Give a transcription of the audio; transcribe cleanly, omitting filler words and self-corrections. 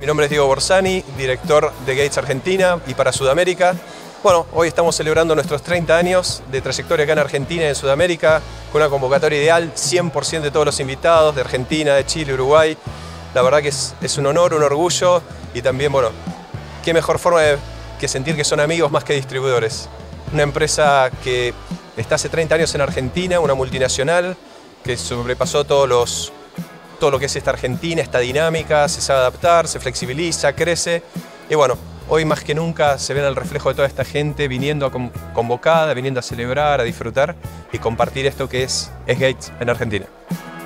nombre es Diego Borsani, director de Gates Argentina y para Sudamérica. Bueno, hoy estamos celebrando nuestros 30 años de trayectoria acá en Argentina y en Sudamérica, con una convocatoria ideal, 100% de todos los invitados de Argentina, de Chile, Uruguay. La verdad que es un honor, un orgullo y también, bueno, qué mejor forma que sentir que son amigos más que distribuidores. Una empresa que está hace 30 años en Argentina, una multinacional que sobrepasó todo lo que es esta Argentina, esta dinámica, se sabe adaptar, se flexibiliza, crece y bueno, hoy más que nunca se ven el reflejo de toda esta gente viniendo convocada, viniendo a celebrar, a disfrutar y compartir esto que es Gates en Argentina.